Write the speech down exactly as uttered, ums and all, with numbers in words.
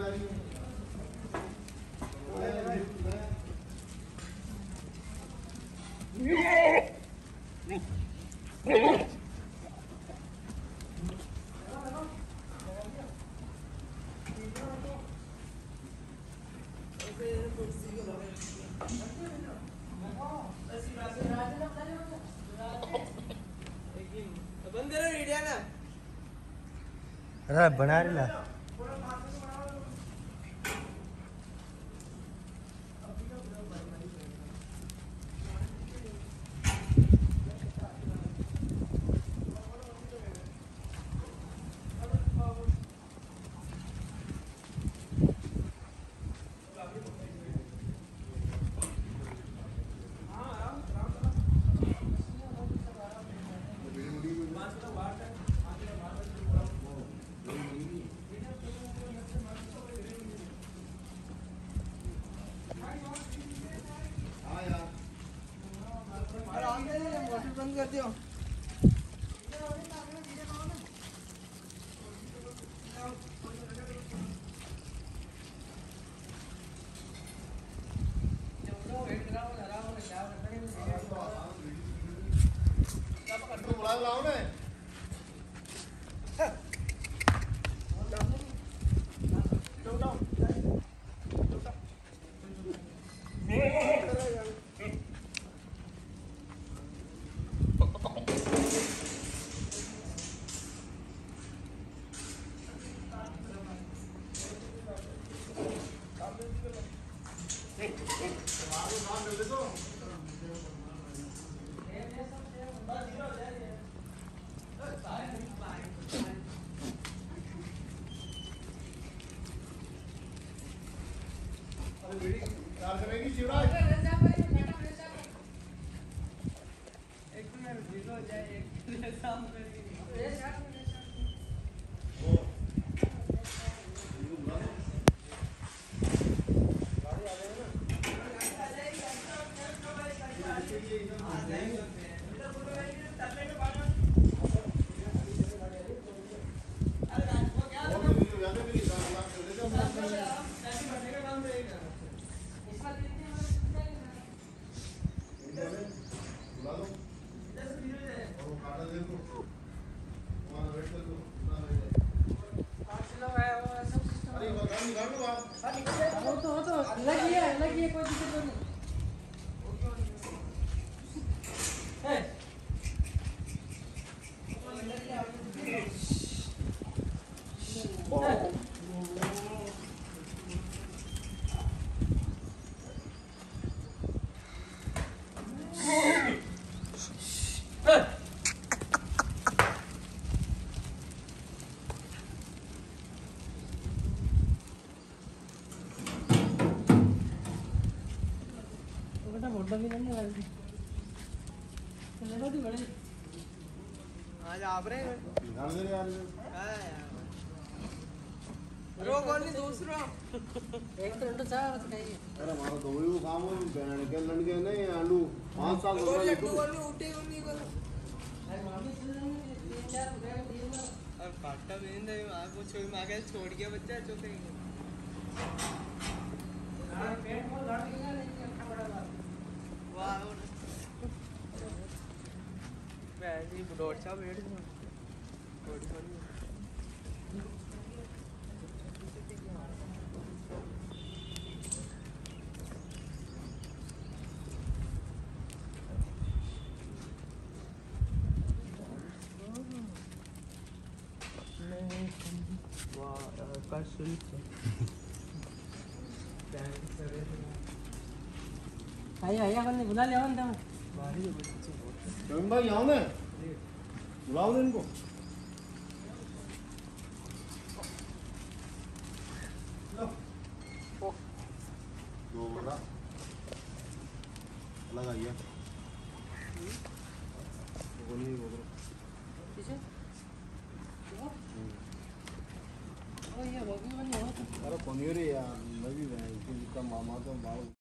अरे बना रही ला बंद कर दियो। आज आप रहे रो कौन नहीं दूसरा एक तो लड्डू चाह बस नहीं अरे हमारा तो वही काम है बहन के लड़के नहीं आलू पाँच साल हो गए लड्डू वाली उठे को नहीं कर अब काटा बेन दे आप को छोड़ मांगे छोड़ गया बच्चा चौथे हां पेट में लड़ गया नहीं अच्छा बड़ा वाह वैसे बुढ़ोड़ सा बैठ गया थोड़ी थोड़ी का शुल्क आया आया कौन बुला ले आवन तुम बाहर ही बच्चे तुम भाई आओ ना बुलाओ ना इनको दो बड़ा अलग आइए बोलिए बोलो किसे ओ ये वो भी बनी हो अरे पनीर यार मैं भी मैं इनका मामा तो माल